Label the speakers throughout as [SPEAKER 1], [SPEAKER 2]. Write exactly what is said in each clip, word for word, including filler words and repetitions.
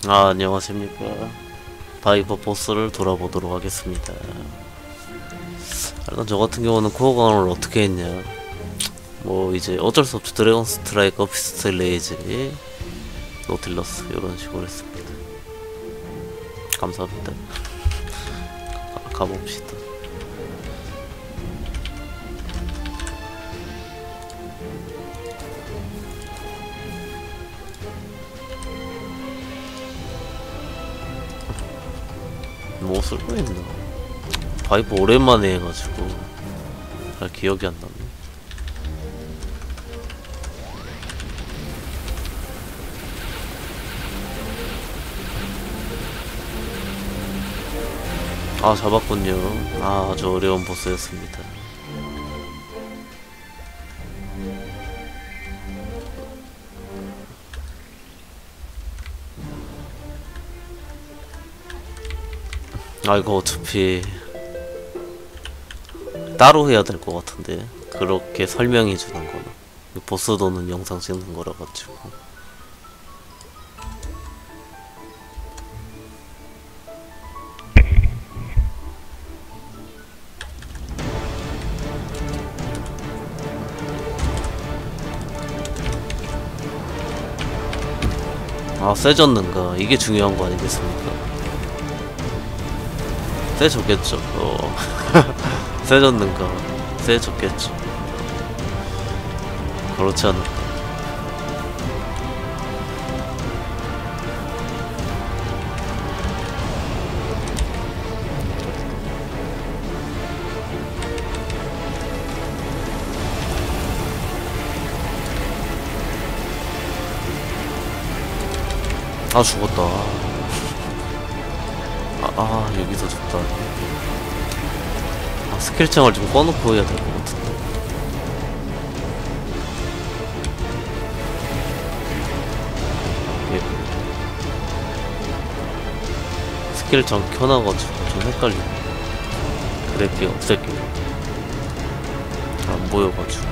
[SPEAKER 1] 아, 안녕하십니까. 바이버 보스를 돌아보도록 하겠습니다. 일단 저 같은 경우는 코어 강화를 어떻게 했냐. 뭐 이제 어쩔 수 없죠. 드래곤 스트라이커, 피스트 레이지, 노틸러스 이런 식으로 했습니다. 감사합니다. 가, 가봅시다. 뭐 쓸거 있나? 바이브 오랜만에 해가지고 잘 기억이 안 나네. 아, 잡았군요. 아, 아주 어려운 보스였습니다. 아, 이거 어차피 따로 해야 될 것 같은데, 그렇게 설명해 주는 거는 보스 도는 영상 찍는 거라 가지고. 아, 세졌는가 이게 중요한 거 아니겠습니까? 세졌겠죠. 어. 세졌는가 세졌겠죠. 그렇지 않을까. 아, 죽었다. 아, 아, 여기서 죽다. 아, 스킬창을 좀 꺼놓고 해야 될 것 같은데. 예. 스킬창 켜놔가지고 좀 헷갈리네. 그래픽 없앨게요. 안 보여가지고.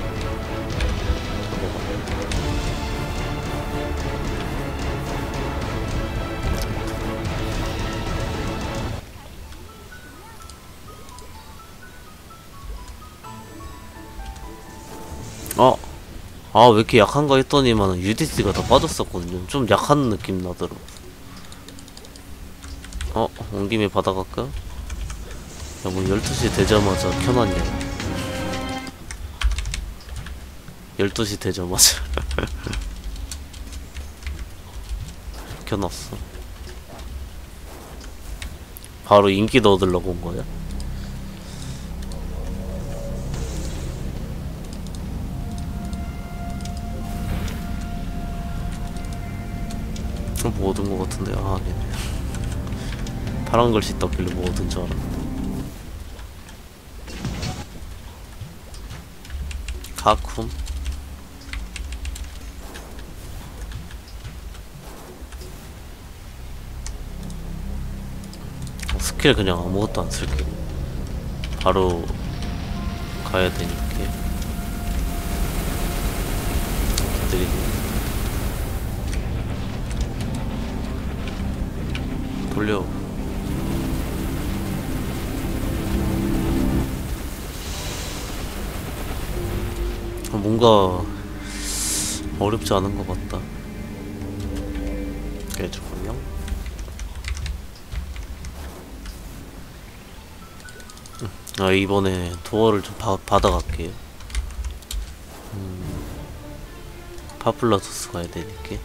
[SPEAKER 1] 어? 아, 왜 이렇게 약한가 했더니만 유디씨가 다 빠졌었거든요. 좀 약한 느낌 나더라고. 어? 온 김에 받아갈까? 야, 뭐 열두 시 되자마자 켜놨냐. 열두 시 되자마자 켜놨어. 바로 인기 넣어들라고 온 거야? 뭐 얻은 거 같은데. 아, 아니네. 파란 글씨 떴길래 뭐 얻은 줄 알았는데. 가쿰. 어, 스킬 그냥 아무것도 안 쓸게. 바로 가야 되니까. 기다리고 돌려. 뭔가 어렵지 않은 것 같다. 깨졌군요. 아, 이번에 도어를 좀 바, 받아갈게요. 음, 파플러투스 가야 되니까.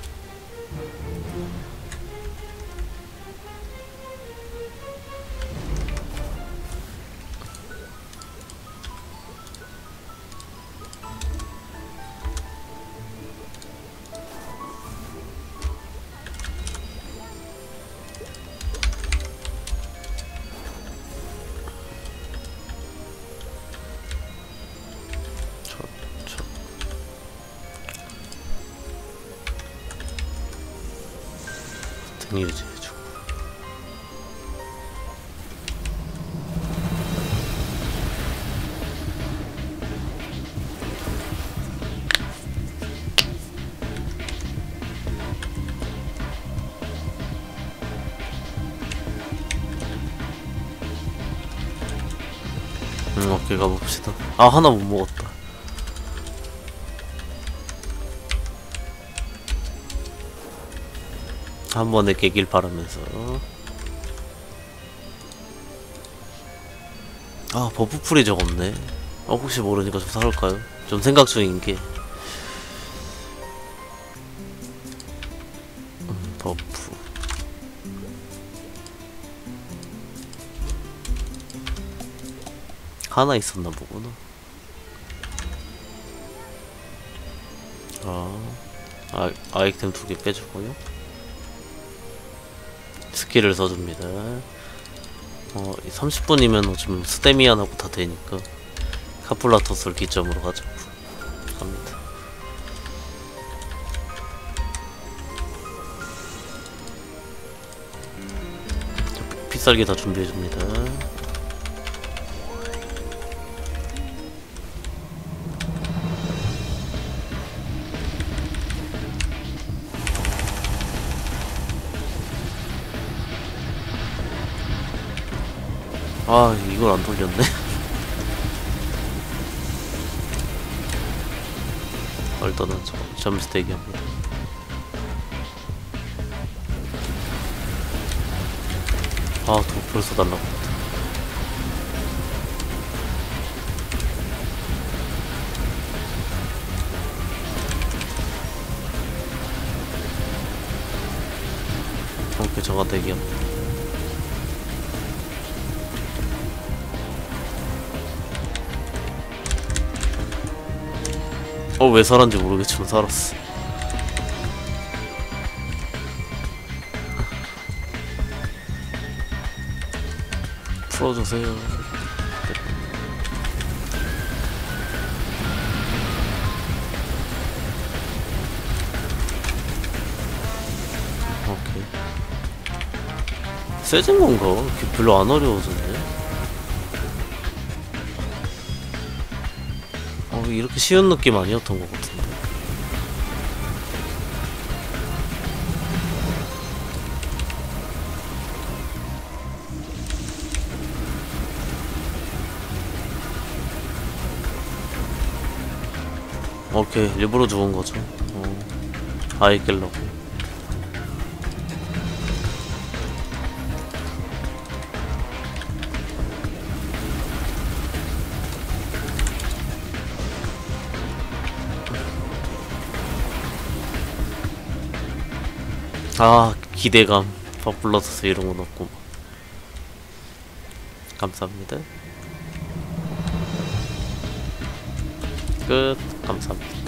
[SPEAKER 1] 유지해주고. 오케이, 가봅시다. 아, 하나 못 먹었다. 한 번에 깨길 바라면서. 아, 버프풀이 적었네. 어, 혹시 모르니까 좀 사올까요? 좀 생각 중인 게. 음, 버프. 하나 있었나 보구나. 아, 아 아이템 두 개 빼주고요. 스킬을 써줍니다. 어, 삼십 분이면 좀 스테미안하고 다 되니까 카플라토스를 기점으로 가자고 갑니다. 빗살기 다 준비해줍니다. 아, 이걸 안 돌렸네. 일단은 저 잠시 대기합니다. 아, 도 벌써 날라갔다. 오케이, 저가 대기합니다. 어, 왜 살았는지 모르겠지만 살았어. 풀어주세요. 오케이. 세진 건가? 별로 안 어려워졌네. 어, 이렇게 쉬운 느낌 아니었던 것 같은데. 오케이, 일부러 죽은 거죠. 어, 아이 깰려고. 아, 기대감. 버블러스 이런 건 없고. 감사합니다. 끝. 감사합니다.